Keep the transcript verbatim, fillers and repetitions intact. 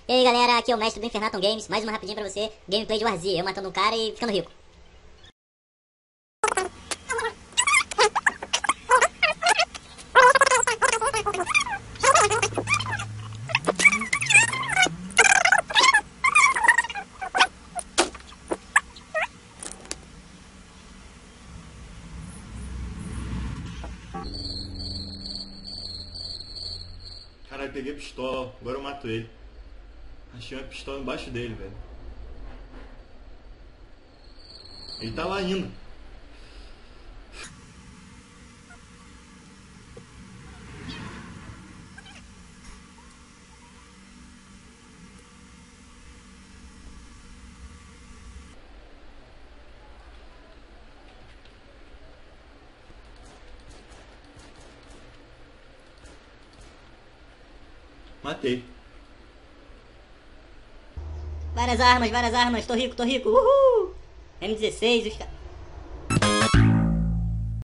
E aí galera, aqui é o mestre do Infernaton Games, mais uma rapidinha pra você, gameplay de Warzee, eu matando um cara e ficando rico. Caralho, peguei a pistola, agora eu mato ele. Achei uma pistola embaixo dele, velho. Ele tá lá indo. Matei. Várias armas, várias armas, tô rico, tô rico, uhul! M dezesseis, os caras...